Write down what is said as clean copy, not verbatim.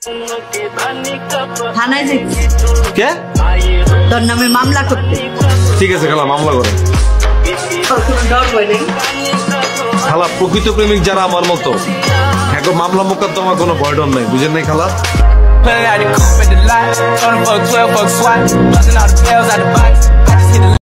থানায় যাচ্ছি কে? তোর নামে মামলা করতে। ঠিক আছে খালা, মামলা করে। খালা, প্রকৃত প্রেমিক যারা আমার মতো, এখন মামলা মোকদ্দমা কোনো ভয় ডর নাই, বুঝেন নাই খালা? Pulling out the coupe at the lot, on the fuck 12 fuck SWAT, busting all the bells out the box.